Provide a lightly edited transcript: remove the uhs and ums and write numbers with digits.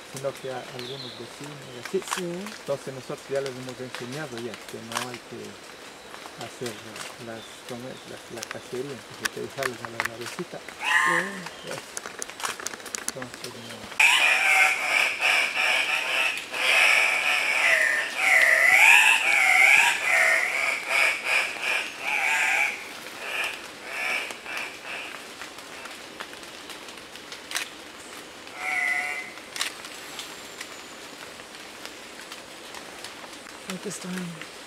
sino que a algunos vecinos y así. Sí. Entonces nosotros ya les hemos enseñado ya que no hay que hacer la cacería, que te sales a la navecita. Entonces no. Aquí están.